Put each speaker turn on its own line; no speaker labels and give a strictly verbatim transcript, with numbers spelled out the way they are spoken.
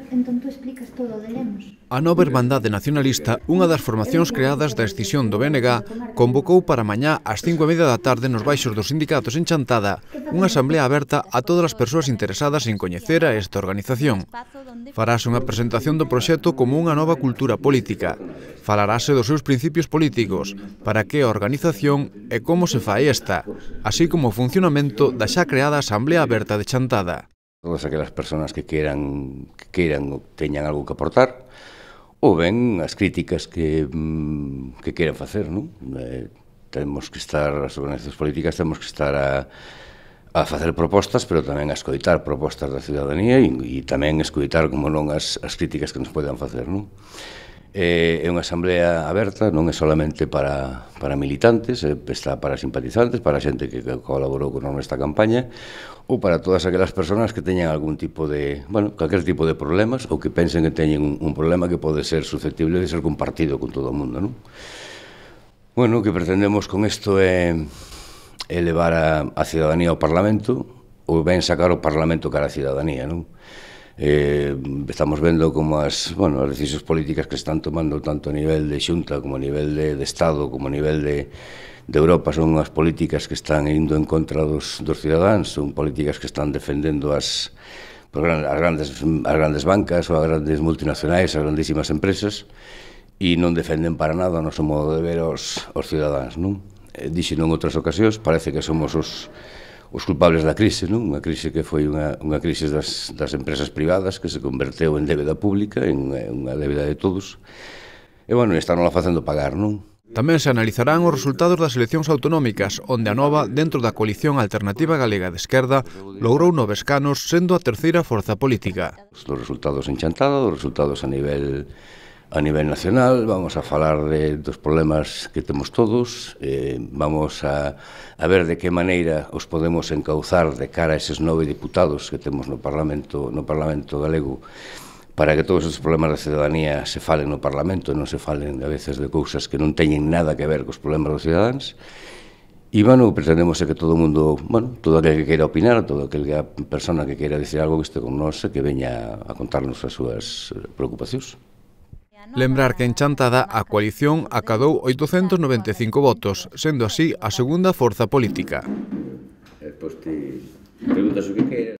entón tú explicas todo de Lemos.
A nova Irmandade Nacionalista, unha das formacións creadas da escisión do B N G, convocou para mañá ás cinco e media da tarde nos baixos dos sindicatos en Chantada unha asamblea aberta a todas as persoas interesadas en coñecer a esta organización. Farase unha presentación do proxecto como unha nova cultura política. Falarase dos seus principios políticos, para que a organización e como se fai esta, así como o funcionamento da xa creada Asamblea Aberta de Chantada.
Todas aquelas persoas que queiran, que queiran ou teñan algo que aportar, ou ben as críticas que, que queiran facer, non? Eh, temos que estar, as organizacións políticas temos que estar a, a facer propostas, pero tamén a escoitar propostas da ciudadanía e, e tamén escoitar, como non, as, as críticas que nos poden facer, non? É unha asamblea aberta, non é solamente para, para militantes, está para simpatizantes, para a xente que colaborou con esta campaña, ou para todas aquelas persoas que teñan algún tipo de, bueno, calquer tipo de problemas ou que pensen que teñen un, un problema que pode ser susceptible de ser compartido con todo o mundo, non? Bueno, o que pretendemos con isto é elevar a, a ciudadanía ao Parlamento ou ben sacar o Parlamento cara a ciudadanía, non? Eh, estamos vendo como as, bueno, as decisións políticas que están tomando tanto a nivel de Xunta como a nivel de, de Estado como a nivel de, de Europa son as políticas que están indo en contra dos, dos cidadáns, son políticas que están defendendo as, as, grandes, as grandes bancas ou as grandes multinacionais, as grandísimas empresas e non defenden para nada o noso modo de ver os, os cidadáns, non? Eh, dixen en outras ocasións, parece que somos os os culpables da crise, non? Unha crise que foi unha, unha crise das, das empresas privadas que se converteu en débeda pública, en unha débeda de todos. E, bueno, están la facendo pagar, non?
Tamén se analizarán os resultados das eleccións autonómicas, onde a Nova, dentro da coalición Alternativa Galega de Esquerda, logrou nove escanos, sendo a terceira forza política.
Os resultados en Chantada, os resultados a nivel a nivel nacional, vamos a falar de, dos problemas que temos todos, eh, vamos a, a ver de que maneira os podemos encauzar de cara a eses nove diputados que temos no Parlamento, no Parlamento galego, para que todos os problemas da ciudadanía se falen no Parlamento e non se falen a veces de cousas que non teñen nada que ver cos problemas dos cidadáns. E, bueno, pretendemos que todo o mundo, bueno, todo aquel que queira opinar, todo aquela persona que queira dicir algo que este con nós, que veña a contarnos as súas preocupacións.
Lembrar que en Chantada a coalición acadou oitocentos noventa e cinco votos, sendo así a segunda forza política.
Despois ti preguntas o que queiras.